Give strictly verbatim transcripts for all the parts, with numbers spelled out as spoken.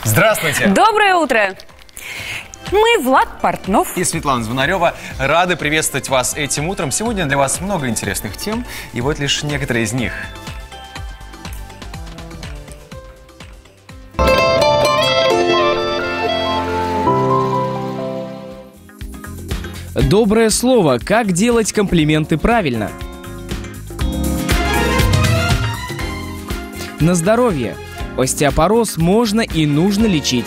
Здравствуйте! Доброе утро! Мы Влад Портнов и Светлана Звонарева. Рады приветствовать вас этим утром. Сегодня для вас много интересных тем, и вот лишь некоторые из них. Доброе слово. Как делать комплименты правильно? На здоровье. Остеопороз можно и нужно лечить.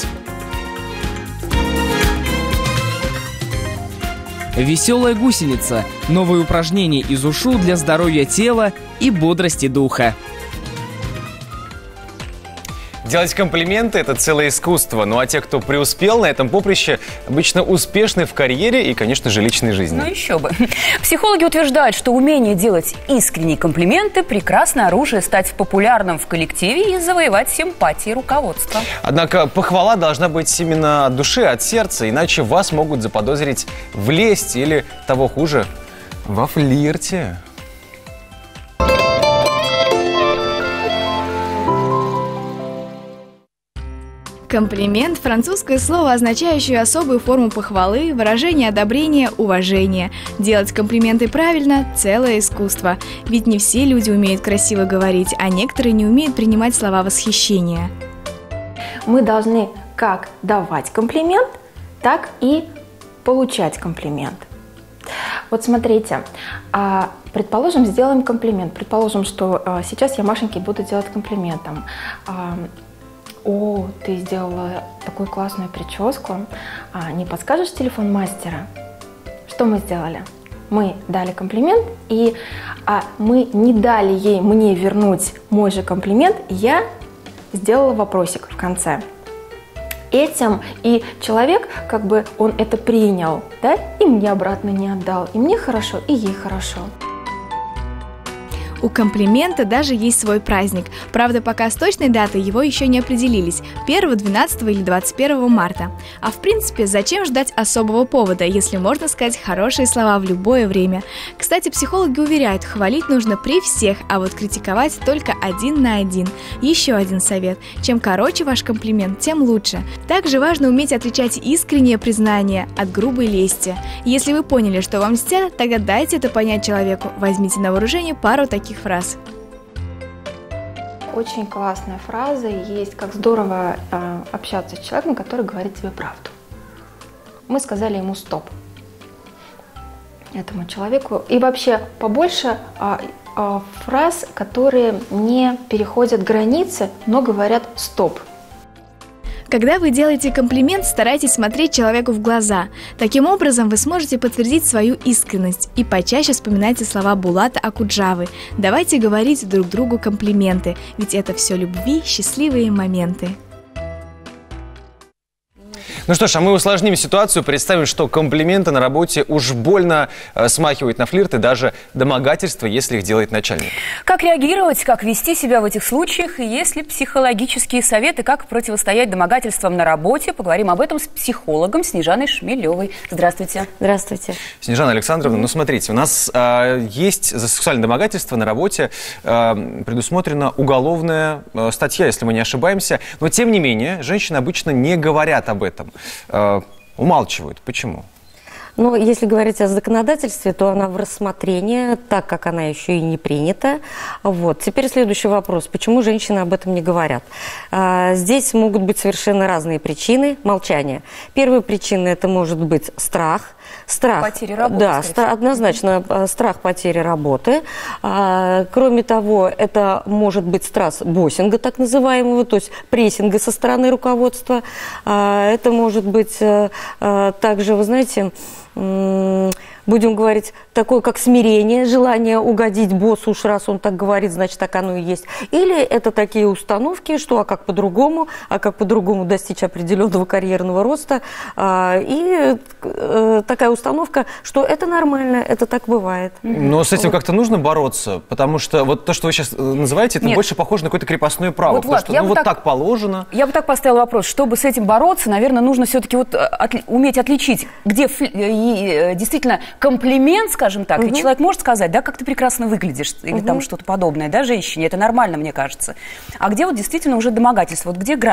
Веселая гусеница. Новые упражнения из ушу для здоровья тела и бодрости духа. Делать комплименты – это целое искусство. Ну а те, кто преуспел на этом поприще, обычно успешны в карьере и, конечно же, личной жизни. Ну еще бы. Психологи утверждают, что умение делать искренние комплименты – прекрасное оружие стать популярным в коллективе и завоевать симпатии руководства. Однако похвала должна быть именно от души, от сердца, иначе вас могут заподозрить в лести или, того хуже, во флирте. Комплимент – французское слово, означающее особую форму похвалы, выражение одобрения, уважения. Делать комплименты правильно – целое искусство. Ведь не все люди умеют красиво говорить, а некоторые не умеют принимать слова восхищения. Мы должны как давать комплимент, так и получать комплимент. Вот смотрите, предположим, сделаем комплимент. Предположим, что сейчас я Машеньке буду делать комплиментом. О, ты сделала такую классную прическу. А, не подскажешь телефон мастера? Что мы сделали? Мы дали комплимент, и а, мы не дали ей мне вернуть мой же комплимент. Я сделала вопросик в конце. Этим и человек, как бы, он это принял, да, и мне обратно не отдал. И мне хорошо, и ей хорошо. У комплимента даже есть свой праздник. Правда, пока с точной датой его еще не определились – первого, двенадцатого или двадцать первого марта. А в принципе, зачем ждать особого повода, если можно сказать хорошие слова в любое время? Кстати, психологи уверяют, хвалить нужно при всех, а вот критиковать только один на один. Еще один совет – чем короче ваш комплимент, тем лучше. Также важно уметь отличать искреннее признание от грубой лести. Если вы поняли, что вам мстят, тогда дайте это понять человеку. Возьмите на вооружение пару таких фраз. Очень классная фраза есть, как здорово э, общаться с человеком, который говорит тебе правду. Мы сказали ему стоп этому человеку. И вообще побольше э, э, фраз, которые не переходят границы, но говорят стоп. Когда вы делаете комплимент, старайтесь смотреть человеку в глаза. Таким образом, вы сможете подтвердить свою искренность. И почаще вспоминайте слова Булата Акуджавы. Давайте говорить друг другу комплименты, ведь это все любви, счастливые моменты. Ну что ж, а мы усложним ситуацию, представим, что комплименты на работе уж больно э, смахивают на флирт и даже домогательства, если их делает начальник. Как реагировать, как вести себя в этих случаях, и есть ли психологические советы, как противостоять домогательствам на работе, поговорим об этом с психологом Снежаной Шмелевой. Здравствуйте. Здравствуйте. Снежана Александровна, ну смотрите, у нас э, есть за сексуальное домогательство на работе э, предусмотрена уголовная э, статья, если мы не ошибаемся, но тем не менее, женщины обычно не говорят об этом. Э, умалчивают. Почему? Ну, если говорить о законодательстве, то она в рассмотрении, так как она еще и не принята. Вот. Теперь следующий вопрос. Почему женщины об этом не говорят? А, здесь могут быть совершенно разные причины молчания. Первая причина – это может быть страх. Страх, потери работы, да, стра- однозначно mm-hmm. страх потери работы. А, кроме того, это может быть страх боссинга, так называемого, то есть прессинга со стороны руководства. А, это может быть а, а, также, вы знаете, м- будем говорить, такое как смирение, желание угодить боссу, уж раз он так говорит, значит, так оно и есть. Или это такие установки, что а как по-другому, а как по-другому достичь определенного карьерного роста. А, и э, такая установка, что это нормально, это так бывает. Но с этим вот как-то нужно бороться, потому что вот то, что вы сейчас называете, это Нет. больше похоже на какое-то крепостное право. Вот, Влад, что ну, вот так, так положено. Я бы так поставила вопрос, чтобы с этим бороться, наверное, нужно все-таки вот от, уметь отличить, где фли, действительно комплимент, скажем так, угу. и человек может сказать, да, как ты прекрасно выглядишь, или угу. там что-то подобное, да, женщине, это нормально, мне кажется. А где вот действительно уже домогательство, вот где грань?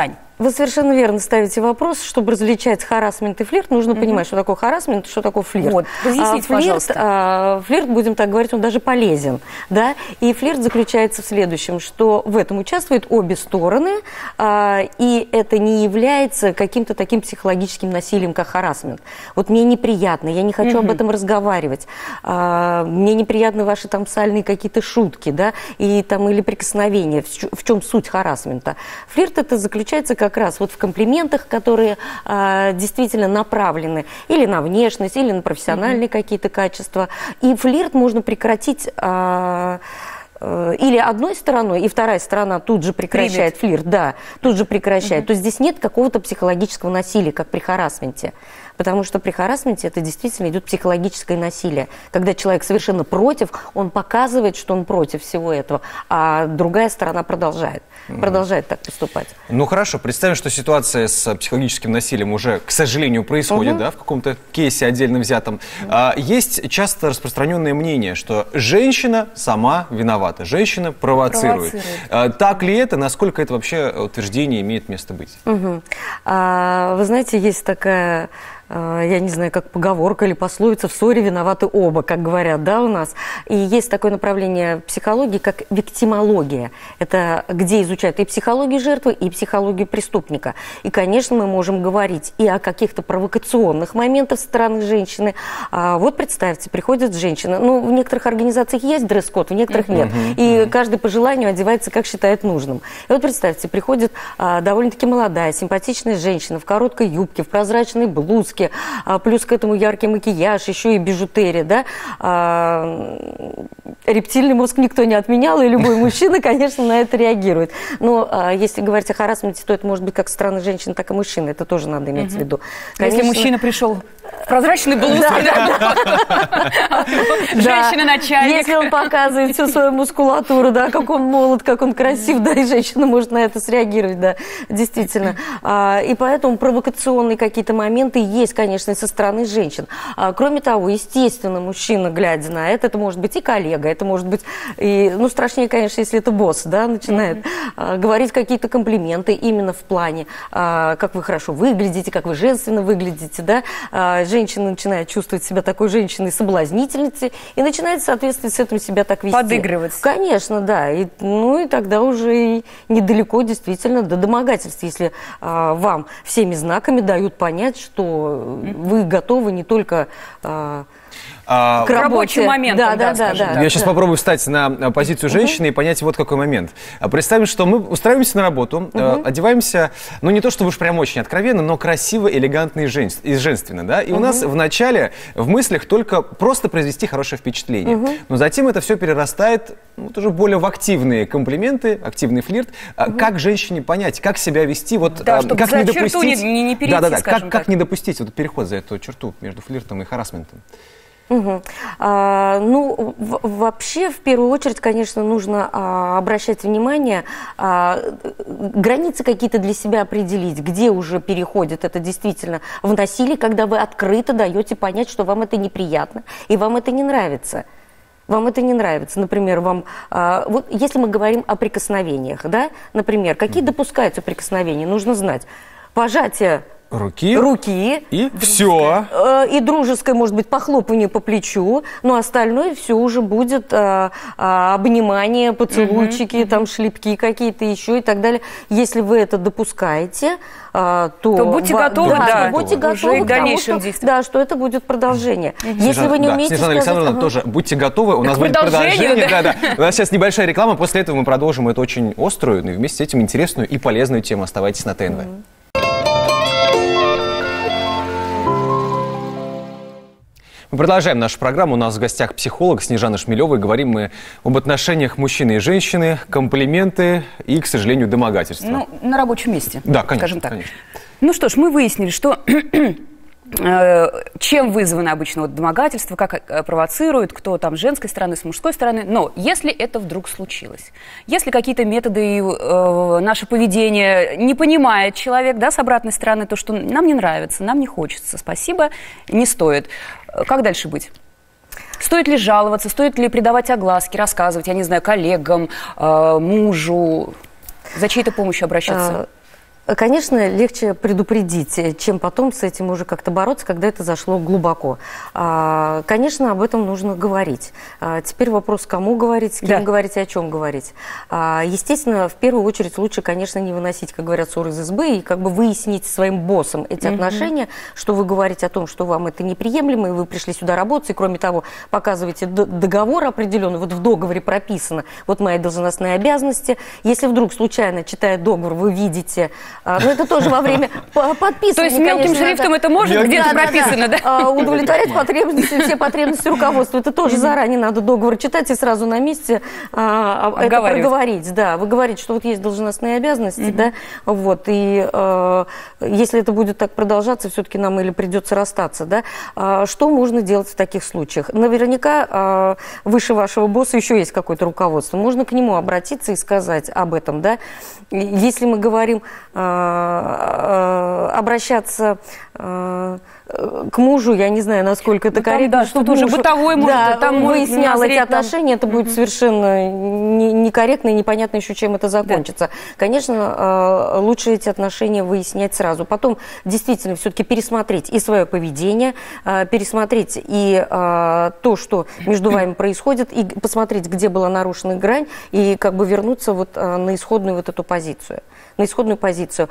Вы совершенно верно ставите вопрос. Чтобы различать харассмент и флирт, нужно mm-hmm. понимать, что такое харассмент, что такое флирт. Вот, разъясните, а, флирт, пожалуйста. А, флирт, будем так говорить, он даже полезен. Да? И флирт заключается в следующем, что в этом участвуют обе стороны, а, и это не является каким-то таким психологическим насилием, как харассмент. Вот мне неприятно, я не хочу mm-hmm. об этом разговаривать, а, мне неприятны ваши там сальные какие-то шутки, да, и, там, или прикосновения. В, в чем суть харассмента? Флирт это заключается как раз вот в комплиментах, которые а, действительно направлены или на внешность, или на профессиональные mm-hmm. какие-то качества. И флирт можно прекратить а, а, или одной стороной, и вторая сторона тут же прекращает Привет. флирт, да, тут же прекращает. Mm-hmm. То есть здесь нет какого-то психологического насилия, как при харассменте. Потому что при харассменте это действительно идет психологическое насилие. Когда человек совершенно против, он показывает, что он против всего этого, а другая сторона продолжает, mm-hmm. продолжает так поступать. Ну хорошо, представим, что ситуация с психологическим насилием уже, к сожалению, происходит, mm-hmm. да, в каком-то кейсе отдельно взятом. Mm-hmm. А, есть часто распространенное мнение, что женщина сама виновата, женщина провоцирует. провоцирует. А, так ли это? Насколько это вообще утверждение имеет место быть? Mm-hmm. А, вы знаете, есть такая... я не знаю, как поговорка или пословица, в ссоре виноваты оба, как говорят, да, у нас. И есть такое направление психологии, как виктимология. Это где изучают и психологию жертвы, и психологию преступника. И, конечно, мы можем говорить и о каких-то провокационных моментах со стороны женщины. А вот представьте, приходит женщина, ну, в некоторых организациях есть дресс-код, в некоторых нет. Uh-huh, uh-huh. И каждый по желанию одевается, как считает нужным. И вот представьте, приходит а, довольно-таки молодая, симпатичная женщина в короткой юбке, в прозрачной блузке, а, плюс к этому яркий макияж, еще и бижутерия, да. А, рептильный мозг никто не отменял, и любой мужчина, конечно, на это реагирует. Но а, если говорить о харассменте, то это может быть как со стороны женщин, так и мужчин. Это тоже надо иметь в виду. Конечно, если мужчина пришел в прозрачной блузке, женщина-начальник. Если он показывает всю свою мускулатуру, да, как он молод, как он красив, да, и женщина может на это среагировать, да, действительно. И поэтому провокационные какие-то моменты есть, конечно, и со стороны женщин. Кроме того, естественно, мужчина, глядя на это, это может быть и коллега, это может быть, и, ну, страшнее, конечно, если это босс, да, начинает mm-hmm. говорить какие-то комплименты именно в плане, как вы хорошо выглядите, как вы женственно выглядите, да. Женщина начинает чувствовать себя такой женщиной-соблазнительницей и начинает, соответственно, с этим себя так вести. Подыгрывать. Конечно, да. И, ну и тогда уже и недалеко действительно до домогательств, если а, вам всеми знаками дают понять, что mm-hmm. вы готовы не только... А, А, к рабочим моментам, да, да, да, да, Я да, сейчас да. попробую встать на позицию женщины uh-huh. и понять вот какой момент. Представим, что мы устраиваемся на работу, uh-huh. одеваемся, ну не то чтобы уж прям очень откровенно, но красиво, элегантно и, жен... и женственно, да? И uh-huh. у нас вначале в мыслях только просто произвести хорошее впечатление. Uh-huh. Но затем это все перерастает ну, тоже более в активные комплименты, активный флирт. Uh-huh. Как женщине понять, как себя вести, вот да, а, как не допустить... Не, не, не перейти, да, да, да. Как, так. как не допустить вот переход за эту черту между флиртом и харассментом? Угу. А, ну, в, вообще, в первую очередь, конечно, нужно а, обращать внимание, а, границы какие-то для себя определить, где уже переходит это действительно в насилие, когда вы открыто даете понять, что вам это неприятно и вам это не нравится. Вам это не нравится, например, вам, а, вот если мы говорим о прикосновениях, да, например, какие допускаются прикосновения, нужно знать. Пожатие Руки. Руки. И все. И дружеское, может быть, похлопывание по плечу, но остальное все уже будет а, а, обнимание, поцелуйчики, uh-huh, там шлепки какие-то еще и так далее. Если вы это допускаете, а, то, то будьте ва- готовы, да, да, будьте готовы к тому, что, да, что это будет продолжение. Uh-huh. Если Снежана, вы не да, умеете Снежана сказать... Александровна, ага. тоже будьте готовы, у нас будет продолжение. Да. Да, да. У нас сейчас небольшая реклама, после этого мы продолжим эту очень острую, но и вместе с этим интересную и полезную тему. Оставайтесь на ТНВ. Uh-huh. Мы продолжаем нашу программу. У нас в гостях психолог Снежана Шмелева. И говорим мы об отношениях мужчины и женщины, комплименты и, к сожалению, домогательства. Ну, на рабочем месте, да, конечно, скажем так. Конечно. Ну что ж, мы выяснили, что чем вызвано обычно вот домогательство, как провоцируют, кто там с женской стороны, с мужской стороны. Но если это вдруг случилось, если какие-то методы, э, наше поведение не понимает человек, да, с обратной стороны, то, что нам не нравится, нам не хочется, спасибо, не стоит. Как дальше быть? Стоит ли жаловаться, стоит ли придавать огласки, рассказывать, я не знаю, коллегам, э, мужу, за чьей-то помощью обращаться? Конечно, легче предупредить, чем потом с этим уже как-то бороться, когда это зашло глубоко. Конечно, об этом нужно говорить. Теперь вопрос, кому говорить, с кем да. говорить и о чем говорить. Естественно, в первую очередь лучше, конечно, не выносить, как говорят, ссор из избы и как бы выяснить своим боссом эти mm-hmm. отношения, что вы говорите о том, что вам это неприемлемо, и вы пришли сюда работать, и кроме того, показываете договор определенный, вот в договоре прописано, вот мои должностные обязанности. Если вдруг случайно, читая договор, вы видите... Ну, это тоже во время подписывания. То есть мелким конечно, шрифтом надо... это может где-то да, прописано, да? да? да? Удовлетворять потребности, все потребности руководства. Это тоже заранее надо договор читать и сразу на месте а, это проговорить. Да, вы говорите, что вот есть должностные обязанности, mm-hmm. да, вот, и а, если это будет так продолжаться, все-таки нам или придется расстаться, да. А, что можно делать в таких случаях? Наверняка а, выше вашего босса еще есть какое-то руководство. Можно к нему обратиться и сказать об этом, да. Если мы говорим... обращаться э, к мужу, я не знаю, насколько это ну, корректно. Да, что тоже бытовой муж, да, там выяснял эти отношения, это будет совершенно некорректно и непонятно еще, чем это закончится. Да. Конечно, лучше эти отношения выяснять сразу. Потом действительно все-таки пересмотреть и свое поведение, пересмотреть и то, что между вами происходит, и посмотреть, где была нарушена грань, и как бы вернуться вот на исходную вот эту позицию. На исходную позицию.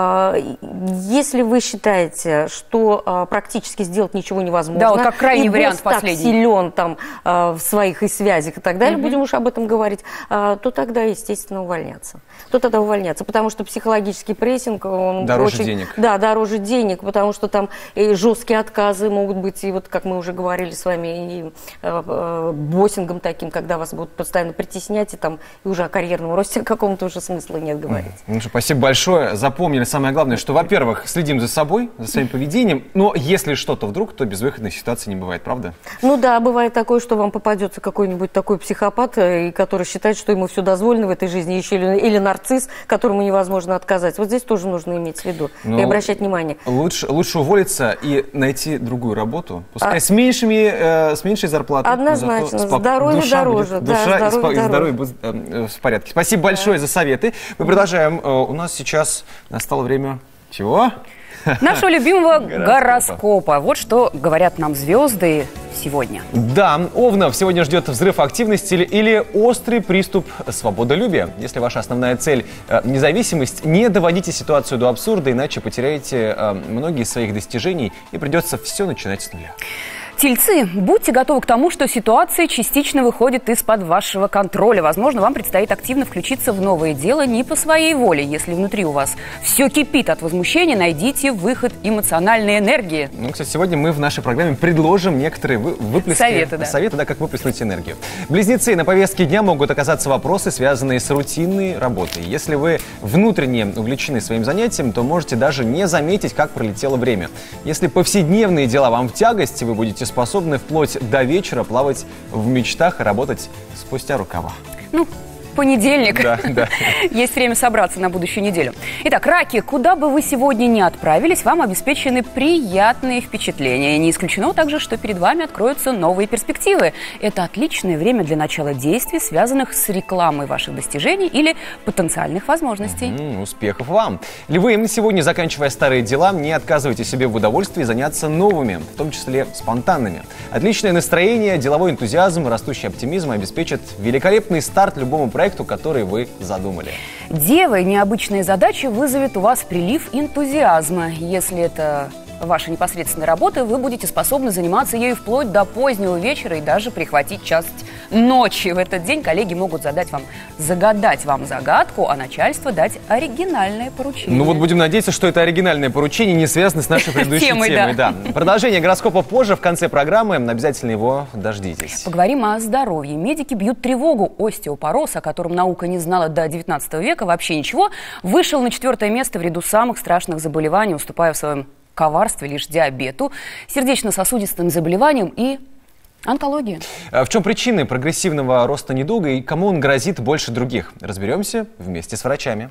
Если вы считаете, что практически сделать ничего невозможно, да, вот как крайний и вариант босс последний. так силен там, в своих и связях и так далее, mm-hmm. будем уж об этом говорить, то тогда, естественно, увольняться. То тогда увольняться, потому что психологический прессинг, он дороже очень, денег. Да, дороже денег, потому что там и жесткие отказы могут быть, и вот, как мы уже говорили с вами, и э, боссингом таким, когда вас будут постоянно притеснять, и там и уже о карьерном росте каком-то уже смысла нет говорить. Mm-hmm. Спасибо большое. Запомнили самое главное, что, во-первых, следим за собой, за своим поведением, но если что-то вдруг, то безвыходной ситуации не бывает, правда? Ну да, бывает такое, что вам попадется какой-нибудь такой психопат, который считает, что ему все дозволено в этой жизни, еще или, или нарцисс, которому невозможно отказать. Вот здесь тоже нужно иметь в виду ну, и обращать внимание. Лучше, лучше уволиться и найти другую работу, пускай а... с, меньшими, э, с меньшей зарплатой. Однозначно, спок... здоровье душа дороже. Будет, душа да, и, здоровье, спо... и здоровье будет э, в порядке. Спасибо да. большое за советы. Мы продолжаем. Э, у нас сейчас настало время... Чего? Нашего любимого гороскопа. гороскопа. Вот что говорят нам звезды сегодня. Да, Овнов сегодня ждет взрыв активности или, или острый приступ свободолюбия. Если ваша основная цель э, – независимость, не доводите ситуацию до абсурда, иначе потеряете э, многие из своих достижений и придется все начинать с нуля. Тельцы, будьте готовы к тому, что ситуация частично выходит из-под вашего контроля. Возможно, вам предстоит активно включиться в новое дело не по своей воле. Если внутри у вас все кипит от возмущения, найдите выход эмоциональной энергии. Ну, кстати, сегодня мы в нашей программе предложим некоторые вы, выплески, советы, да. советы, да, как выплеснуть энергию. Близнецы, на повестке дня могут оказаться вопросы, связанные с рутинной работой. Если вы внутренне увлечены своим занятием, то можете даже не заметить, как пролетело время. Если повседневные дела вам в тягость, вы будете способны вплоть до вечера плавать в мечтах и работать спустя рукава. Ну, понедельник. Да, да. Есть время собраться на будущую неделю. Итак, раки, куда бы вы сегодня ни отправились, вам обеспечены приятные впечатления. Не исключено также, что перед вами откроются новые перспективы. Это отличное время для начала действий, связанных с рекламой ваших достижений или потенциальных возможностей. Mm, успехов вам! Львы, сегодня, заканчивая старые дела, не отказывайте себе в удовольствии заняться новыми, в том числе спонтанными. Отличное настроение, деловой энтузиазм, растущий оптимизм обеспечат великолепный старт любому проекту, который вы задумали. Девы, необычная задача вызовет у вас прилив энтузиазма. Если это ваша непосредственная работа, вы будете способны заниматься ею вплоть до позднего вечера и даже прихватить часть ночи. В этот день коллеги могут задать вам, загадать вам загадку, а начальство дать оригинальное поручение. Ну вот будем надеяться, что это оригинальное поручение не связано с нашей предыдущей темой. темой да. Да. Продолжение гороскопа позже, в конце программы. Обязательно его дождитесь. Поговорим о здоровье. Медики бьют тревогу. Остеопороз, о котором наука не знала до девятнадцатого века вообще ничего, вышел на четвертое место в ряду самых страшных заболеваний, уступая в своем коварстве лишь диабету, сердечно-сосудистым заболеваниям и онкологии. В чем причины прогрессивного роста недуга и кому он грозит больше других? Разберемся вместе с врачами.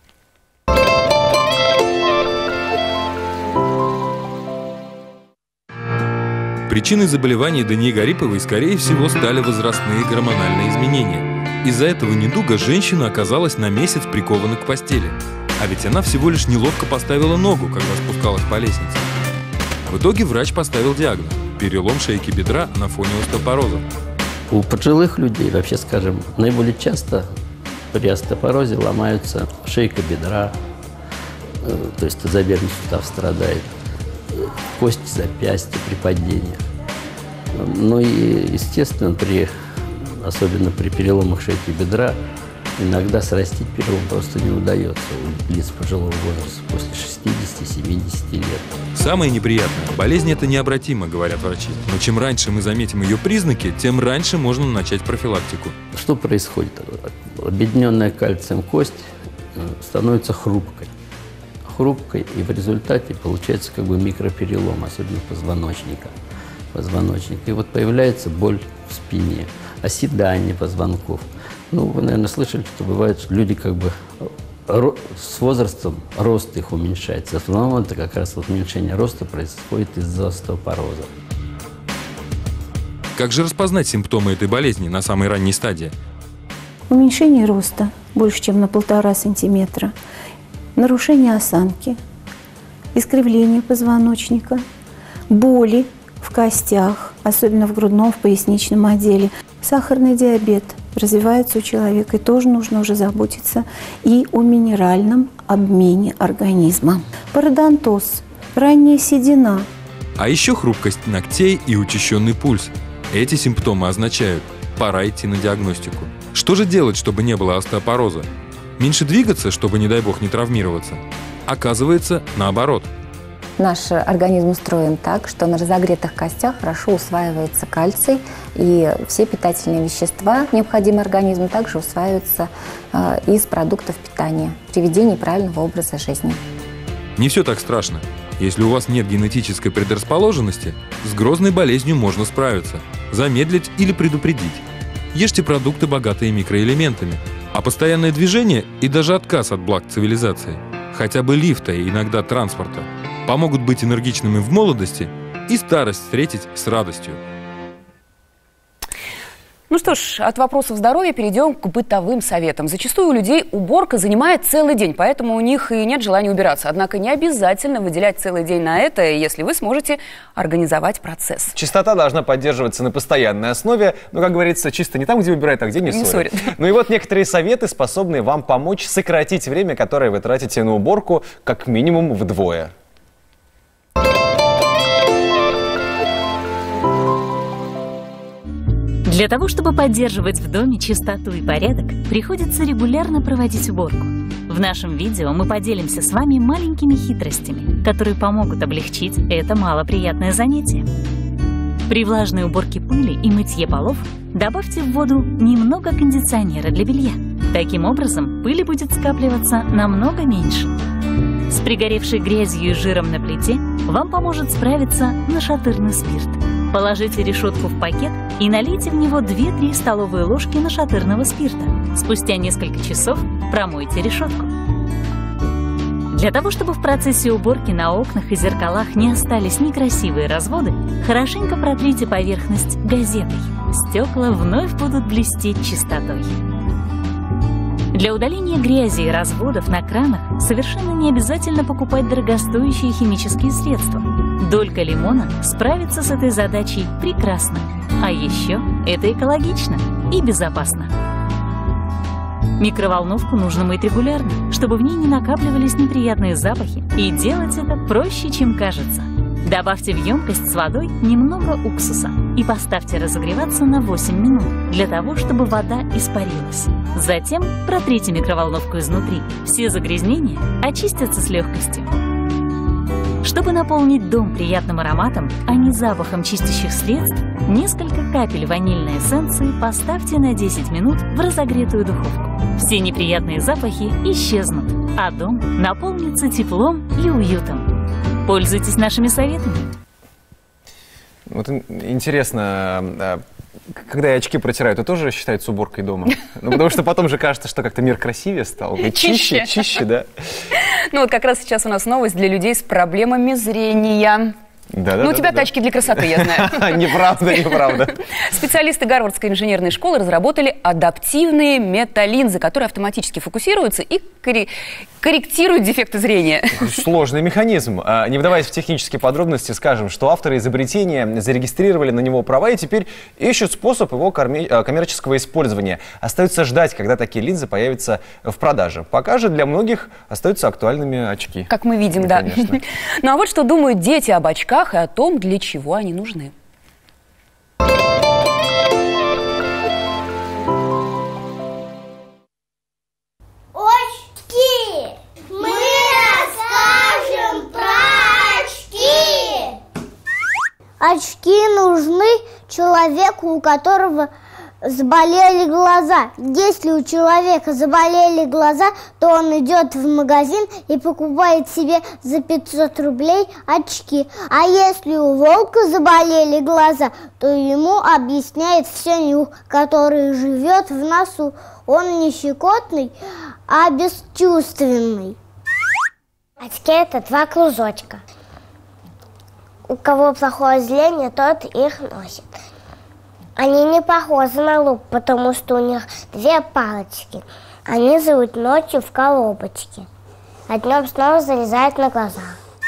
Причиной заболеваний Дании Гариповой, скорее всего, стали возрастные гормональные изменения. Из-за этого недуга женщина оказалась на месяц прикована к постели. А ведь она всего лишь неловко поставила ногу, когда спускалась по лестнице. В итоге врач поставил диагноз – перелом шейки бедра на фоне остеопороза. У пожилых людей, вообще скажем, наиболее часто при остеопорозе ломаются шейка бедра, то есть тазобедренный сустав страдает, кость запястья при падениях. Ну и, естественно, при, особенно при переломах шейки бедра, иногда срастить перелом просто не удается у лиц пожилого возраста после шестидесяти-семидесяти лет. Самое неприятное – болезнь эта необратима, говорят врачи. Но чем раньше мы заметим ее признаки, тем раньше можно начать профилактику. Что происходит? Объединенная кальцием кость становится хрупкой. Хрупкой, и в результате получается как бы микроперелом, особенно позвоночника. позвоночника. И вот появляется боль в спине, оседание позвонков. Ну, вы, наверное, слышали, что бывает, что люди как бы с возрастом рост их уменьшается. В основном это как раз вот уменьшение роста происходит из-за остеопороза. Как же распознать симптомы этой болезни на самой ранней стадии? Уменьшение роста больше, чем на полтора сантиметра, нарушение осанки, искривление позвоночника, боли в костях, особенно в грудном, в поясничном отделе. Сахарный диабет развивается у человека, и тоже нужно уже заботиться и о минеральном обмене организма. Пародонтоз, ранняя седина. А еще хрупкость ногтей и учащенный пульс. Эти симптомы означают – пора идти на диагностику. Что же делать, чтобы не было остеопороза? Меньше двигаться, чтобы, не дай бог, не травмироваться? Оказывается, наоборот. Наш организм устроен так, что на разогретых костях хорошо усваивается кальций, и все питательные вещества, необходимые организму, также усваиваются э, из продуктов питания при ведении правильного образа жизни. Не все так страшно. Если у вас нет генетической предрасположенности, с грозной болезнью можно справиться, замедлить или предупредить. Ешьте продукты, богатые микроэлементами, а постоянное движение и даже отказ от благ цивилизации, хотя бы лифта и иногда транспорта, помогут быть энергичными в молодости и старость встретить с радостью. Ну что ж, от вопросов здоровья перейдем к бытовым советам. Зачастую у людей уборка занимает целый день, поэтому у них и нет желания убираться. Однако не обязательно выделять целый день на это, если вы сможете организовать процесс. Чистота должна поддерживаться на постоянной основе. Ну, как говорится, чисто не там, где убирают, а где не, не ссорят. Ну и вот некоторые советы, способные вам помочь сократить время, которое вы тратите на уборку, как минимум вдвое. Для того, чтобы поддерживать в доме чистоту и порядок, приходится регулярно проводить уборку. В нашем видео мы поделимся с вами маленькими хитростями, которые помогут облегчить это малоприятное занятие. При влажной уборке пыли и мытье полов добавьте в воду немного кондиционера для белья. Таким образом, пыли будет скапливаться намного меньше. С пригоревшей грязью и жиром на плите вам поможет справиться нашатырный спирт. Положите решетку в пакет и налейте в него две-три столовые ложки нашатырного спирта. Спустя несколько часов промойте решетку. Для того, чтобы в процессе уборки на окнах и зеркалах не остались некрасивые разводы, хорошенько протрите поверхность газетой. Стекла вновь будут блестеть чистотой. Для удаления грязи и разводов на кранах совершенно не обязательно покупать дорогостоящие химические средства. Долька лимона справится с этой задачей прекрасно. А еще это экологично и безопасно. Микроволновку нужно мыть регулярно, чтобы в ней не накапливались неприятные запахи, и делать это проще, чем кажется. Добавьте в емкость с водой немного уксуса и поставьте разогреваться на восемь минут, для того, чтобы вода испарилась. Затем протрите микроволновку изнутри. Все загрязнения очистятся с легкостью. Чтобы наполнить дом приятным ароматом, а не запахом чистящих средств, несколько капель ванильной эссенции поставьте на десять минут в разогретую духовку. Все неприятные запахи исчезнут, а дом наполнится теплом и уютом. Пользуйтесь нашими советами. Вот интересно, когда я очки протираю, это тоже считается уборкой дома? Ну, потому что потом же кажется, что как-то мир красивее стал. Чище, чище, да. Ну вот как раз сейчас у нас новость для людей с проблемами зрения. Да, да, ну, у да, тебя да, тачки для красоты, я знаю. Неправда, неправда. Специалисты Гарвардской инженерной школы разработали адаптивные металлинзы, которые автоматически фокусируются и корректируют дефекты зрения. Сложный механизм. Не вдаваясь в технические подробности, скажем, что авторы изобретения зарегистрировали на него права и теперь ищут способ его коммерческого использования. Остается ждать, когда такие линзы появятся в продаже. Пока же для многих остаются актуальными очки. Как мы видим, да. Ну а вот что думают дети об очках и о том, для чего они нужны. Очки! Мы расскажем про очки! Очки нужны человеку, у которого заболели глаза. Если у человека заболели глаза, то он идет в магазин и покупает себе за пятьсот рублей очки. А если у волка заболели глаза, то ему объясняет все нюх, который живет в носу. Он не щекотный, а бесчувственный. Очки – это два кружочка. У кого плохое зрение, тот их носит. Они не похожи на лук, потому что у них две палочки. Они живут ночью в коробочке, а днем снова залезают на глаза.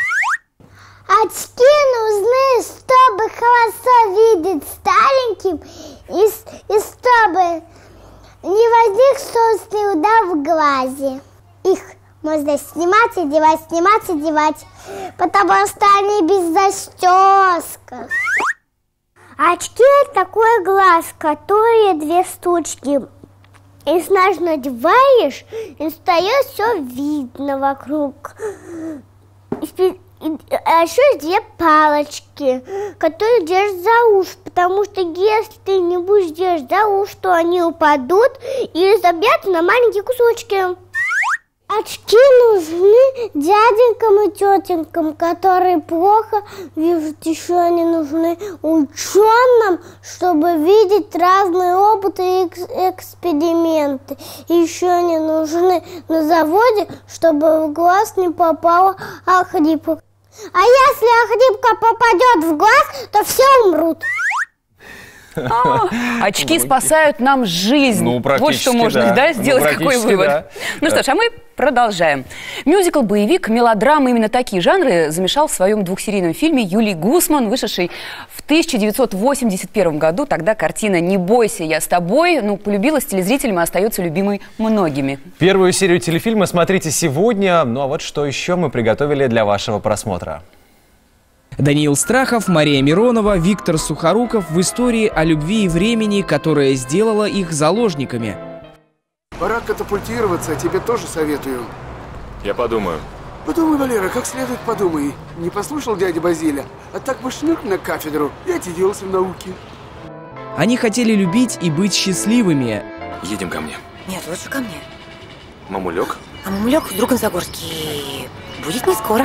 Очки нужны, чтобы хорошо видеть стареньким и, и чтобы не возник собственный удар в глазе. Их можно снимать и девать, снимать и девать, потому что они без застежка. Очки – это такой глаз, который две штучки. И снаружи надеваешь, и встает все видно вокруг. И, а еще две палочки, которые держат за уши, потому что если ты не будешь держать за уши, то они упадут и разобьются на маленькие кусочки. Очки нужны дяденькам и тетенькам, которые плохо видят. Еще они нужны ученым, чтобы видеть разные опыты и эксперименты. Еще они нужны на заводе, чтобы в глаз не попала охрипка. А если охрипка попадет в глаз, то все умрут. А, очки спасают нам жизнь. Ну, вот что можно, да, да сделать, ну, какой вывод. Да. Ну что ж, а мы продолжаем. Мюзикл, боевик, мелодрама, именно такие жанры замешал в своем двухсерийном фильме Юлий Гусман, вышедший в тысяча девятьсот восемьдесят первом году. Тогда картина «Не бойся, я с тобой», ну, полюбилась телезрителям и остается любимой многими. Первую серию телефильма смотрите сегодня. Ну а вот что еще мы приготовили для вашего просмотра. Даниил Страхов, Мария Миронова, Виктор Сухоруков в истории о любви и времени, которая сделала их заложниками. Пора катапультироваться, тебе тоже советую. Я подумаю. Подумай, Валера, как следует подумай. Не послушал дядя Базиля, а так бы шнырк на кафедру и отсиделся в науке. Они хотели любить и быть счастливыми. Едем ко мне. Нет, лучше ко мне. Мамулек? А мамулек в Друган-Загорский будет не скоро.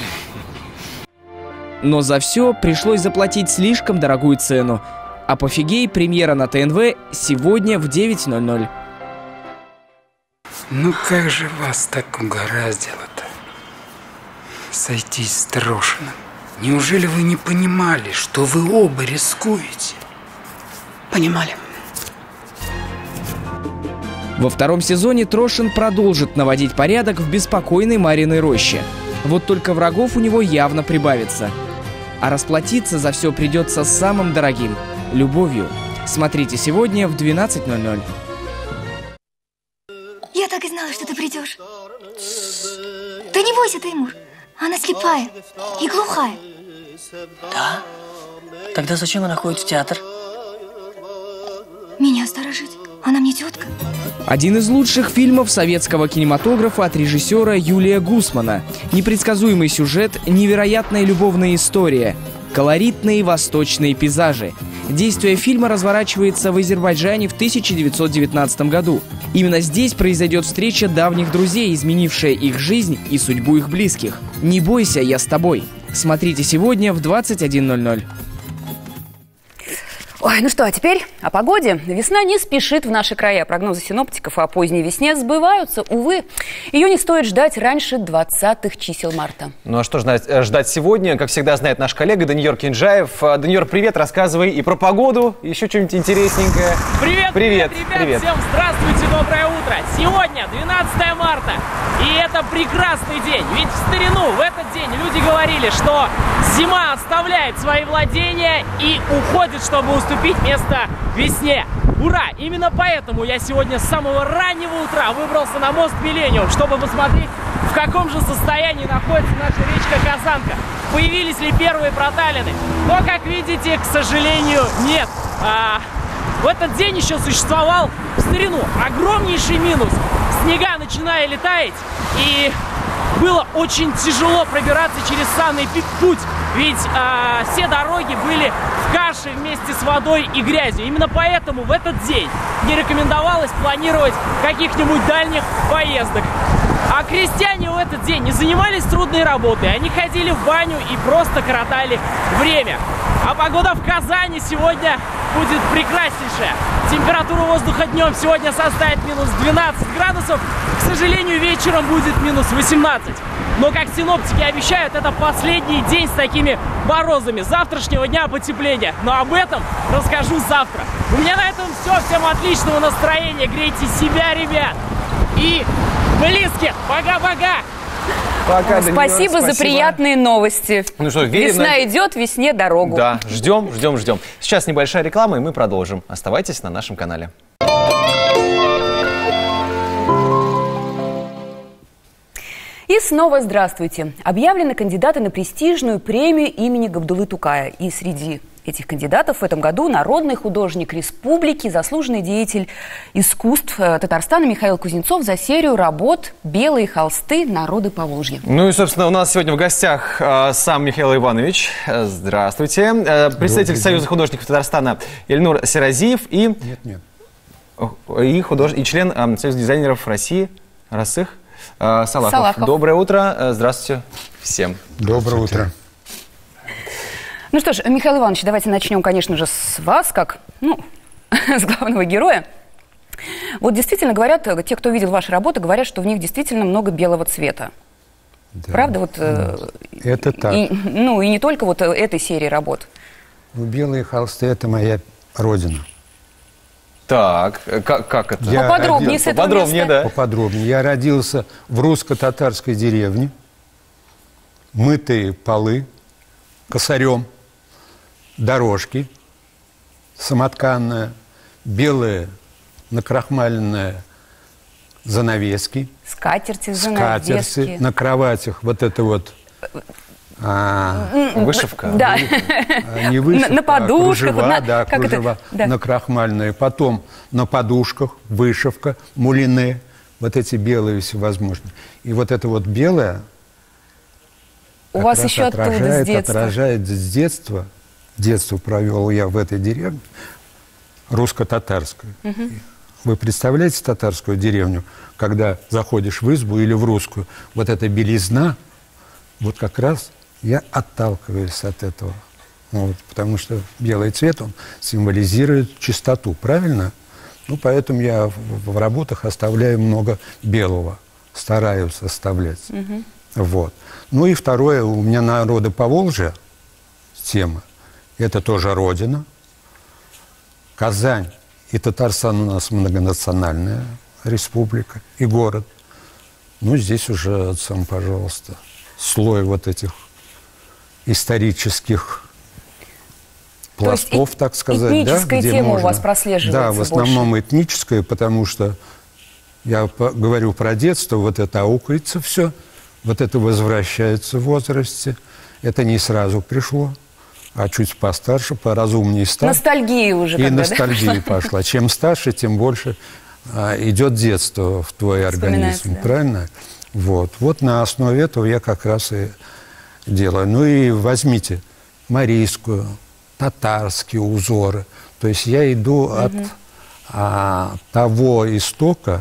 Но за все пришлось заплатить слишком дорогую цену. Апофигей, премьера на ТНВ сегодня в девять ноль ноль. Ну как же вас так угораздило-то сойтись с Трошиным? Неужели вы не понимали, что вы оба рискуете? Понимали. Во втором сезоне Трошин продолжит наводить порядок в беспокойной Мариной роще. Вот только врагов у него явно прибавится. А расплатиться за все придется самым дорогим – любовью. Смотрите сегодня в двенадцать ноль ноль. Я так и знала, что ты придешь. Ты не бойся, Теймур. Она слепая и глухая. Да? Тогда зачем она ходит в театр? Меня сторожить. Она мне тетка. Один из лучших фильмов советского кинематографа от режиссера Юлия Гусмана. Непредсказуемый сюжет, невероятная любовная история, колоритные восточные пейзажи. Действие фильма разворачивается в Азербайджане в тысяча девятьсот девятнадцатом году. Именно здесь произойдет встреча давних друзей, изменившая их жизнь и судьбу их близких. «Не бойся, я с тобой». Смотрите сегодня в двадцать один ноль ноль. Ой, ну что, а теперь о погоде. Весна не спешит в наши края. Прогнозы синоптиков о поздней весне сбываются. Увы, ее не стоит ждать раньше двадцатых чисел марта. Ну а что ждать, ждать сегодня? Как всегда знает наш коллега Даниил Кинджаев. Даниил, привет, рассказывай и про погоду, и еще что-нибудь интересненькое. Привет, привет, привет, ребят, привет. Всем здравствуйте, доброе утро. Сегодня двенадцатое марта, и это прекрасный день. Ведь в старину в этот день люди говорили, что зима оставляет свои владения и уходит, чтобы уступить место весне. Ура! Именно поэтому я сегодня с самого раннего утра выбрался на мост Миллениум, чтобы посмотреть, в каком же состоянии находится наша речка Казанка. Появились ли первые проталины? Но, как видите, к сожалению, нет. А, в этот день еще существовал в старину огромнейший минус. Снега начинали таять, и было очень тяжело пробираться через санный путь, ведь а, все дороги были в каше вместе с водой и грязью. Именно поэтому в этот день не рекомендовалось планировать каких-нибудь дальних поездок. А крестьяне в этот день не занимались трудной работой, они ходили в баню и просто коротали время. А погода в Казани сегодня будет прекраснейшая. Температура воздуха днем сегодня составит минус двенадцать градусов. К сожалению, вечером будет минус восемнадцать. Но, как синоптики обещают, это последний день с такими морозами. Завтрашнего дня потепления. Но об этом расскажу завтра. У меня на этом все. Всем отличного настроения. Грейте себя, ребят. И близких. Пока-пока. Пока, Даниил, спасибо, спасибо за приятные новости. Ну что, верим, весна на... идет, весне дорогу. Да, ждем, ждем, ждем. Сейчас небольшая реклама, и мы продолжим. Оставайтесь на нашем канале. И снова здравствуйте. Объявлены кандидаты на престижную премию имени Габдуллы Тукая. И среди этих кандидатов в этом году народный художник республики, заслуженный деятель искусств Татарстана Михаил Кузнецов за серию работ «Белые холсты. Народы Поволжья». Ну и, собственно, у нас сегодня в гостях э, сам Михаил Иванович. Здравствуйте. Э, представитель Союза художников Татарстана Ильнур Серазиев и, нет, нет. и, худож... и член э, Союза дизайнеров России Расых э, Салахов. Салахов. Доброе утро. Здравствуйте всем. Доброе утро. Ну что ж, Михаил Иванович, давайте начнем, конечно же, с вас, как, ну, с главного героя. Вот действительно говорят, те, кто видел ваши работы, говорят, что в них действительно много белого цвета. Да. Правда? Вот, это так. И, ну, и не только вот этой серии работ. Белые холсты – это моя родина. Так, как, как это? Я поподробнее родился, с этого поподробнее, места. Да. Поподробнее. Я родился в русско-татарской деревне. Мытые полы, косарем. Дорожки, самотканная, белые накрахмаленные занавески. Скатерти, занавески. Скатерти, на кроватях вот это вот... А, вышивка. Да. А, не вышивка, на подушках. А кружева, на, да, кружева да. накрахмальные. Потом на подушках вышивка, мулине, вот эти белые всевозможные. И вот это вот белое... У вас еще оттуда, с детства. Отражает с детства. Детство провел я в этой деревне, русско-татарской. Угу. Вы представляете татарскую деревню, когда заходишь в избу или в русскую, вот эта белизна, вот как раз я отталкиваюсь от этого. Вот, потому что белый цвет, он символизирует чистоту, правильно? Ну, поэтому я в, в работах оставляю много белого, стараюсь оставлять. Угу. Вот. Ну и второе, у меня народы Поволжья тема. Это тоже родина. Казань и Татарстан у нас многонациональная республика и город. Ну, здесь уже, сам, пожалуйста, слой вот этих исторических пластов, так сказать. Этническая да, тема можно, у вас прослеживается да, в основном больше. Этническая, потому что я говорю про детство, вот это аукается все, вот это возвращается в возрасте. Это не сразу пришло, а чуть постарше, поразумнее стал. Ностальгия уже. И когда, ностальгия да? пошла. Чем старше, тем больше а, идет детство в твой организм. Да. Правильно? Вот. Вот на основе этого я как раз и делаю. Ну и возьмите марийскую, татарские узоры. То есть я иду угу. от а, того истока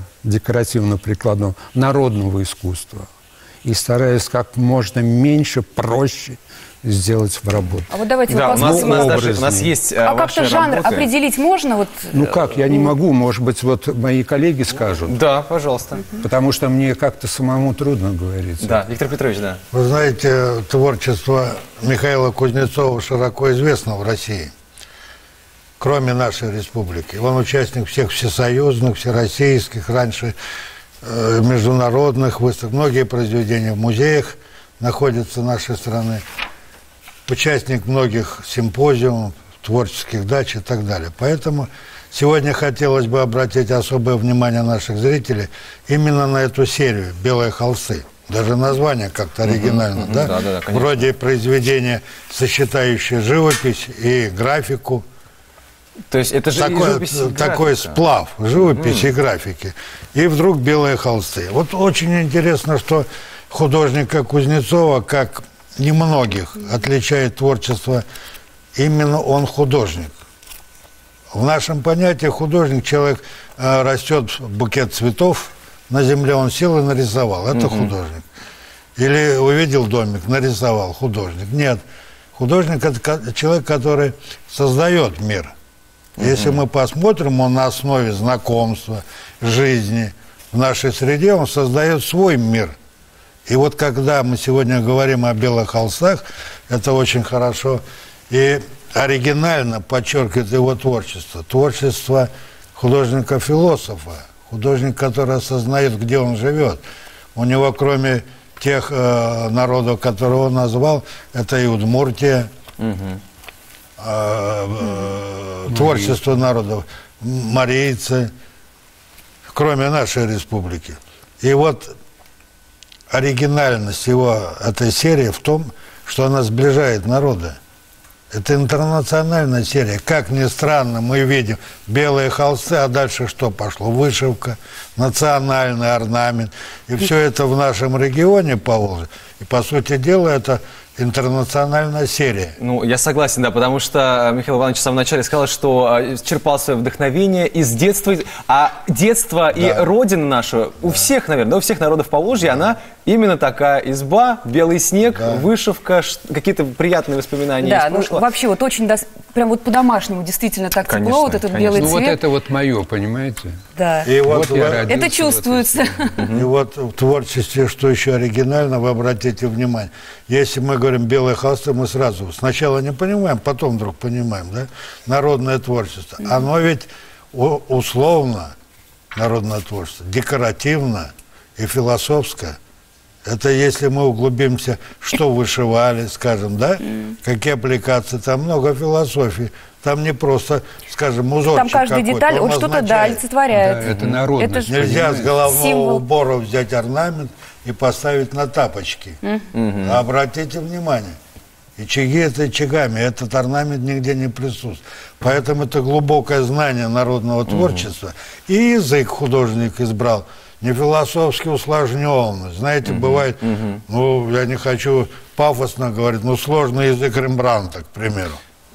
декоративно-прикладного народного искусства и стараюсь как можно меньше, проще сделать в работу. А вот давайте да, вот у, нас, у, нас даже, у образный. нас есть а, А как-то жанр работы. определить можно? Вот, Ну как, я не могу, может быть, вот мои коллеги скажут. Да, пожалуйста. Потому что мне как-то самому трудно говорить. Да, Виктор Петрович, да. Вы знаете, творчество Михаила Кузнецова широко известно в России, кроме нашей республики. Он участник всех всесоюзных, всероссийских, раньше э, международных выставок. Многие произведения в музеях находятся нашей страны. Участник многих симпозиумов, творческих дач и так далее. Поэтому сегодня хотелось бы обратить особое внимание наших зрителей именно на эту серию «Белые холсты». Даже название как-то оригинально, угу, да? Да, да, да, вроде произведения, сочетающее живопись и графику. То есть это же такой, живопись и такой графика. сплав живописи Mm. и графики. И вдруг белые холсты. Вот очень интересно, что художника Кузнецова, как немногих, отличает творчество, именно он художник. В нашем понятии художник, человек э, растет букет цветов на земле, он сел и нарисовал. Это Mm-hmm. художник. Или увидел домик, нарисовал. Художник. Нет. Художник – это человек, который создает мир. Если мы посмотрим, он на основе знакомства, жизни в нашей среде, он создает свой мир. И вот когда мы сегодня говорим о белых холстах, это очень хорошо и оригинально подчеркивает его творчество. Творчество художника-философа, художник, который осознает, где он живет. У него, кроме тех э, народов, которые он назвал, это и Удмуртия, угу. Творчество народов, марийцы, кроме нашей республики. И вот оригинальность его этой серии в том, что она сближает народы. Это интернациональная серия. Как ни странно, мы видим белые холсты, а дальше что пошло? Вышивка, национальный орнамент. И все это в нашем регионе Поволжья. И, по сути дела, это интернациональная серия. Ну, я согласен, да, потому что Михаил Иванович в самом начале сказал, что э, черпал свое вдохновение из детства, а детство да. и родина наша, у да. всех, наверное, у всех народов Поволжья, да. она именно такая: изба, белый снег, да. вышивка, какие-то приятные воспоминания да, из прошлого. Ну, вообще вот очень, да, прям вот по-домашнему действительно так конечно, тепло, вот этот конечно. белый ну, цвет. вот это вот мое, понимаете? Да. И вот, вот я это чувствуется. И вот в творчестве, что еще оригинально, вы обратите внимание. Если мы говорим белые холсты, мы сразу сначала не понимаем, потом вдруг понимаем, да? Народное творчество. Оно ведь условно, народное творчество, декоративно и философское. Это если мы углубимся, что вышивали, скажем, да? Какие аппликации, там много философии. Там не просто, скажем, узорчик там каждая деталь, он вот что-то, да, олицетворяет. Да, это народность. Это нельзя с головного символ. убора взять орнамент и поставить на тапочки. Mm-hmm. А обратите внимание, и чаги это чагами, этот орнамент нигде не присутствует. Поэтому это глубокое знание народного творчества. Mm-hmm. И язык художник избрал не философски усложненный. Знаете, mm-hmm. бывает, mm-hmm. ну, я не хочу пафосно говорить, но сложный язык Рембрандта, к примеру.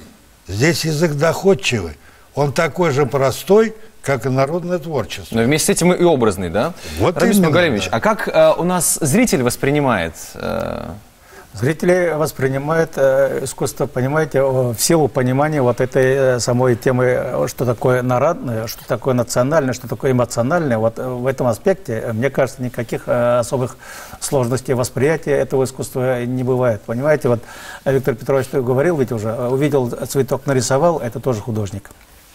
Здесь язык доходчивый. Он такой же простой, как и народное творчество. Но вместе с этим и образный, да? Вот Рамис именно, Магалевич, да. а как э, у нас зритель воспринимает? Э... Зрители воспринимают э, искусство, понимаете, в силу понимания вот этой э, самой темы, что такое народное, что такое национальное, что такое эмоциональное. Вот в этом аспекте, мне кажется, никаких э, особых сложностей восприятия этого искусства не бывает. Понимаете, вот Виктор Петрович говорил ведь уже, увидел цветок, нарисовал, это тоже художник.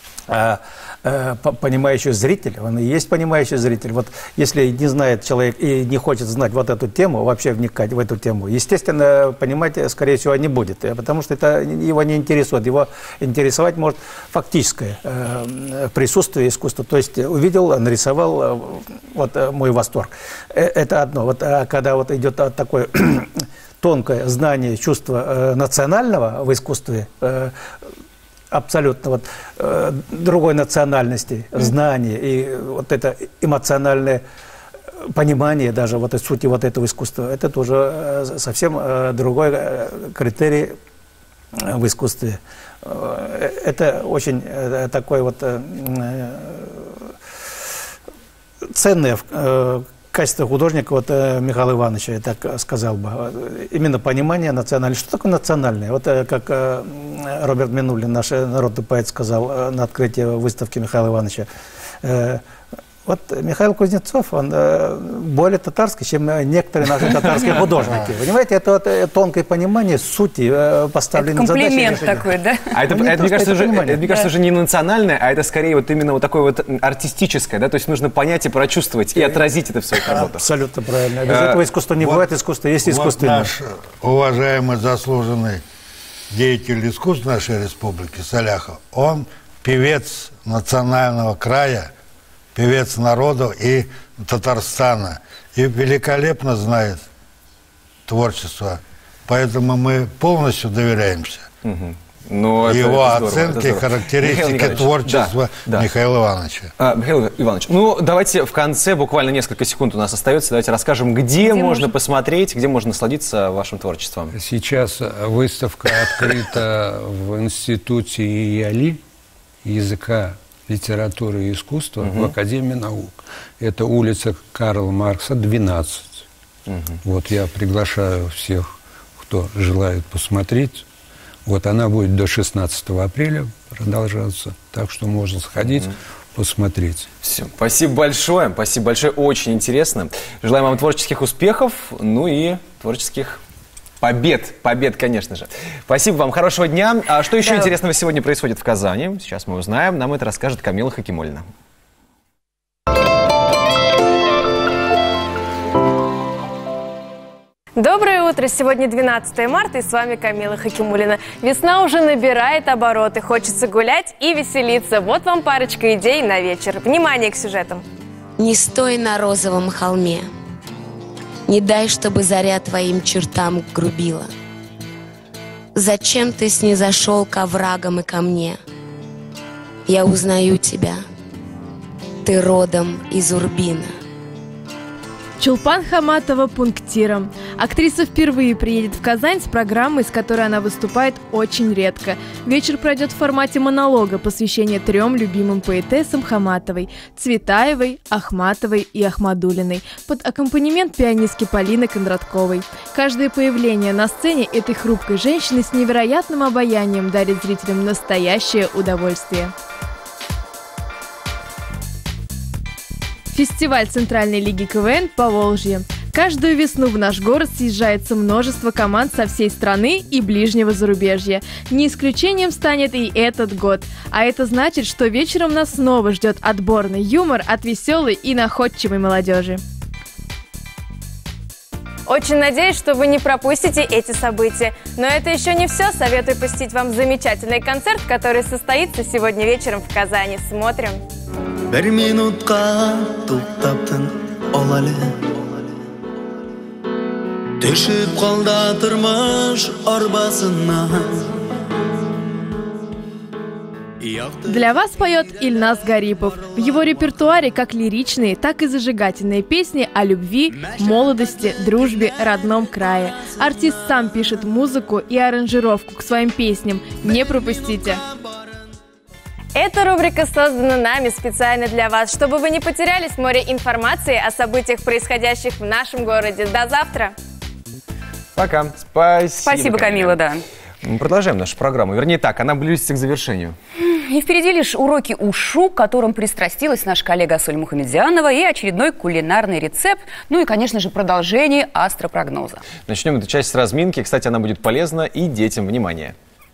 А, э, понимающий зритель, он и есть понимающий зритель. Вот если не знает человек и не хочет знать вот эту тему, вообще вникать в эту тему, естественно, понимать, скорее всего, не будет, потому что это его не интересует. Его интересовать может фактическое э, присутствие искусства. То есть увидел, нарисовал, э, вот э, мой восторг. Э, это одно. Вот, а когда вот идет такое тонкое знание, чувство э, национального в искусстве, э, абсолютно вот, э, другой национальности, знания и вот это эмоциональное понимание даже вот сути вот этого искусства, это тоже э, совсем э, другой э, критерий э, в искусстве. Э, это очень э, такой вот э, ценное э, качестве художника, вот Михаила Ивановича, я так сказал бы, именно понимание национального. Что такое национальное? Вот как Роберт Минулин, наш народный поэт, сказал на открытии выставки Михаила Ивановича. Вот Михаил Кузнецов, он более татарский, чем некоторые наши татарские художники. Понимаете, это вот тонкое понимание сути поставленной задачи. Комплимент такой, да? А это, это, мне кажется, уже, это, мне кажется, уже не национальное, а это скорее вот именно вот такое вот артистическое, да, то есть нужно понять и прочувствовать, и отразить это в своих работах. Абсолютно правильно. Без этого искусства не бывает, искусство есть искусство. Вот наш уважаемый заслуженный деятель искусств нашей республики Саляхов, он певец национального края, певец народов и Татарстана. И великолепно знает творчество. Поэтому мы полностью доверяемся. Угу. Ну, его это, это оценки, здорово, характеристики творчества да, да. Михаила Ивановича. А, Михаил Иванович, ну давайте в конце, буквально несколько секунд у нас остается, давайте расскажем, где, где можно, можно посмотреть, где можно насладиться вашим творчеством. Сейчас выставка открыта в институте ИАЛИ, языка, литературы и искусства, угу. в Академии наук. Это улица Карла Маркса, двенадцать. Угу. Вот я приглашаю всех, кто желает посмотреть. Вот она будет до шестнадцатого апреля продолжаться, так что можно сходить, угу. посмотреть. Все, спасибо большое, спасибо большое, очень интересно. Желаем вам творческих успехов, ну и творческих побед, побед, конечно же. Спасибо вам, хорошего дня. А что еще да. интересного сегодня происходит в Казани? Сейчас мы узнаем, нам это расскажет Камила Хакимуллина. Доброе утро! Сегодня двенадцатое марта, и с вами Камила Хакимуллина. Весна уже набирает обороты, хочется гулять и веселиться. Вот вам парочка идей на вечер. Внимание к сюжетам. Не стой на розовом холме. Не дай, чтобы заря твоим чертам грубила. Зачем ты снизошел к оврагам и ко мне? Я узнаю тебя. Ты родом из Урбина. Чулпан Хаматова пунктиром. Актриса впервые приедет в Казань с программой, с которой она выступает очень редко. Вечер пройдет в формате монолога, посвящения трем любимым поэтессам Хаматовой – Цветаевой, Ахматовой и Ахмадуллиной, под аккомпанемент пианистки Полины Кондратковой. Каждое появление на сцене этой хрупкой женщины с невероятным обаянием дарит зрителям настоящее удовольствие. Фестиваль Центральной лиги КВН «Поволжье». Каждую весну в наш город съезжается множество команд со всей страны и ближнего зарубежья. Не исключением станет и этот год. А это значит, что вечером нас снова ждет отборный юмор от веселой и находчивой молодежи. Очень надеюсь, что вы не пропустите эти события. Но это еще не все. Советую посетить вам замечательный концерт, который состоится сегодня вечером в Казани. Смотрим. Bir minutqa to'xtabdin olali Teshib qoldi turmush orbasidan. Для вас поет Ильназ Гарипов. В его репертуаре как лиричные, так и зажигательные песни о любви, молодости, дружбе, родном крае. Артист сам пишет музыку и аранжировку к своим песням. Не пропустите! Эта рубрика создана нами специально для вас, чтобы вы не потерялись в море информации о событиях, происходящих в нашем городе. До завтра! Пока. Спасибо. Спасибо, Камила, да. Мы продолжаем нашу программу. Вернее так, она близится к завершению. И впереди лишь уроки УШУ, к которым пристрастилась наша коллега Асоль Мухамедзянова, и очередной кулинарный рецепт, ну и, конечно же, продолжение астропрогноза. Начнем эту часть с разминки. Кстати, она будет полезна и детям. Внимание!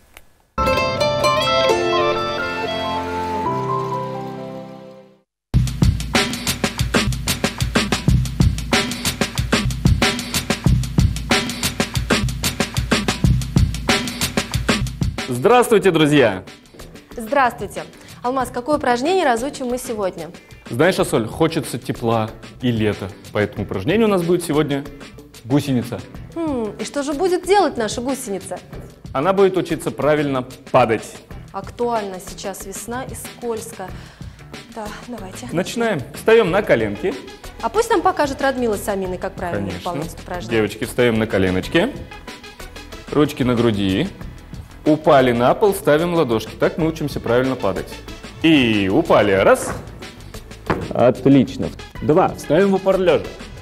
Здравствуйте, друзья! Здравствуйте! Алмаз, какое упражнение разучим мы сегодня? Знаешь, Асоль, хочется тепла и лета, поэтому упражнение у нас будет сегодня гусеница. Хм, и что же будет делать наша гусеница? Она будет учиться правильно падать. Актуально, сейчас весна и скользко. Да, давайте. Начинаем. Встаем на коленки. А пусть нам покажет Радмила с Аминой, как правильно Конечно. выполнять упражнение. Девочки, встаем на коленочки. Ручки на груди. Упали на пол, ставим ладошки. Так мы учимся правильно падать. И упали. Раз. Отлично. Два. Вставим в упор лежа.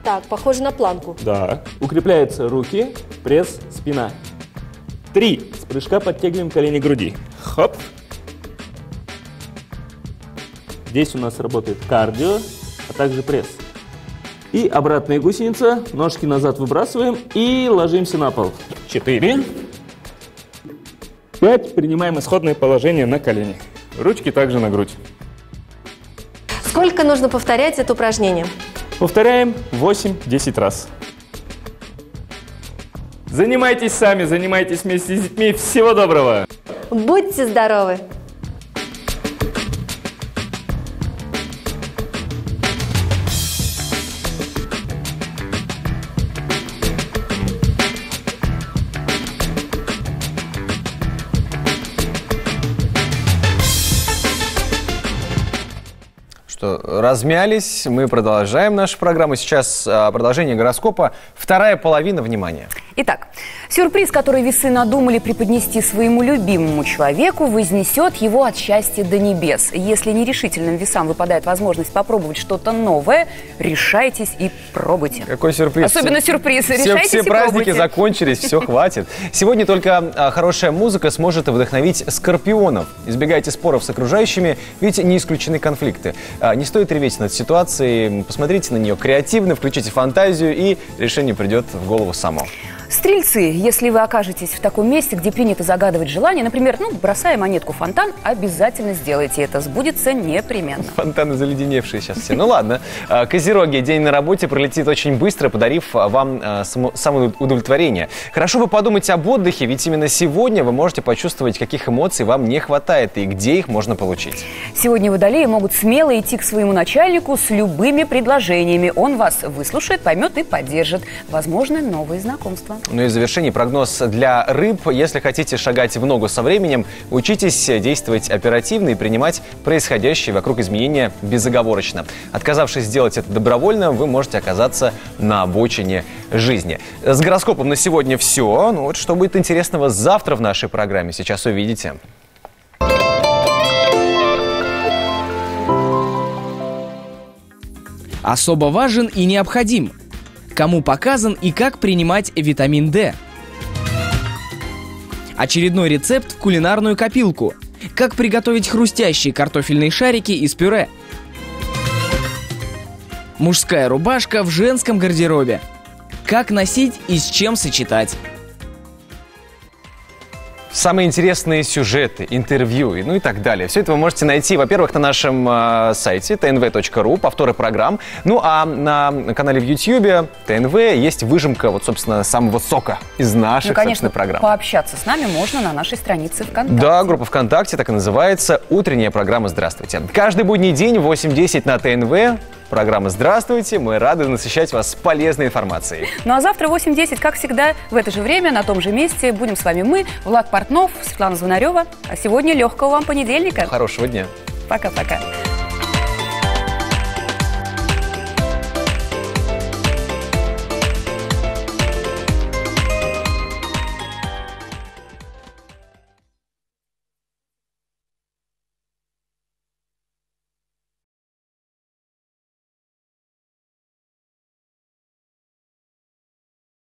Так, похоже на планку. Да. Укрепляются руки, пресс, спина. Три. С прыжка подтягиваем колени к груди. Хоп. Здесь у нас работает кардио, а также пресс. И обратная гусеница. Ножки назад выбрасываем и ложимся на пол. Четыре. Пять. Принимаем исходное положение на колени. Ручки также на грудь. Сколько нужно повторять это упражнение? Повторяем восемь-десять раз. Занимайтесь сами, занимайтесь вместе с детьми. Всего доброго! Будьте здоровы! Что, размялись, мы продолжаем нашу программу. Сейчас а, продолжение гороскопа. Вторая половина, внимания. Итак, сюрприз, который весы надумали преподнести своему любимому человеку, вознесет его от счастья до небес. Если нерешительным весам выпадает возможность попробовать что-то новое, решайтесь и пробуйте. Какой сюрприз? Особенно сюрприз. Все, Решайтесь все и праздники пробуйте. закончились, все, хватит. Сегодня только а, хорошая музыка сможет вдохновить скорпионов. Избегайте споров с окружающими, ведь не исключены конфликты. А, не стоит реветь над ситуацией, посмотрите на нее креативно, включите фантазию, и решение придет в голову само. Стрельцы, если вы окажетесь в таком месте, где принято загадывать желание, например, ну, бросая монетку в фонтан, обязательно сделайте это, сбудется непременно. Фонтаны заледеневшие сейчас все. Ну ладно. Козероги, день на работе пролетит очень быстро, подарив вам самоудовлетворение. Хорошо бы подумать об отдыхе, ведь именно сегодня вы можете почувствовать, каких эмоций вам не хватает и где их можно получить. Сегодня водолеи могут смело идти к своему начальнику с любыми предложениями. Он вас выслушает, поймет и поддержит. Возможно, новые знакомства. Ну и в завершении прогноз для рыб. Если хотите шагать в ногу со временем, учитесь действовать оперативно и принимать происходящие вокруг изменения безоговорочно. Отказавшись сделать это добровольно, вы можете оказаться на обочине жизни. С гороскопом на сегодня все. Ну вот что будет интересного завтра в нашей программе, сейчас увидите. Особо важен и необходим. Кому показан и как принимать витамин D. Очередной рецепт в кулинарную копилку. Как приготовить хрустящие картофельные шарики из пюре. Мужская рубашка в женском гардеробе. Как носить и с чем сочетать. Самые интересные сюжеты, интервью, ну и так далее. Все это вы можете найти, во-первых, на нашем э, сайте тэ эн вэ точка ру, повторы программ. Ну а на канале в Ютьюбе тэ эн вэ есть выжимка, вот, собственно, самого сока из наших, ну, конечно, собственно, программ. Пообщаться с нами можно на нашей странице ВКонтакте. Да, группа ВКонтакте так и называется «Утренняя программа «Здравствуйте». Каждый будний день в восемь десять на тэ эн вэ. Программа «Здравствуйте». Мы рады насыщать вас полезной информацией. Ну а завтра в восемь десять, как всегда, в это же время, на том же месте, будем с вами мы, Влад Портнов, Светлана Звонарева. А сегодня легкого вам понедельника. Хорошего дня. Пока-пока.